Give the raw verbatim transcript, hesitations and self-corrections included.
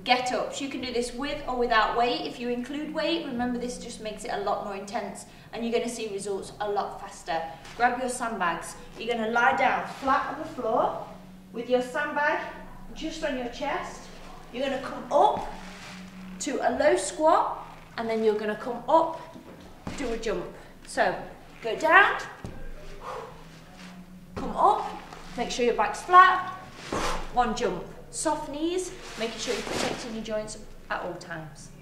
get-ups. You can do this with or without weight. If you include weight, remember this just makes it a lot more intense and you're going to see results a lot faster. Grab your sandbags. You're going to lie down flat on the floor with your sandbag just on your chest. You're going to come up to a low squat and then you're going to come up, do a jump. So go down, come up, make sure your back's flat, one jump. Soft knees, making sure you're protecting your joints at all times.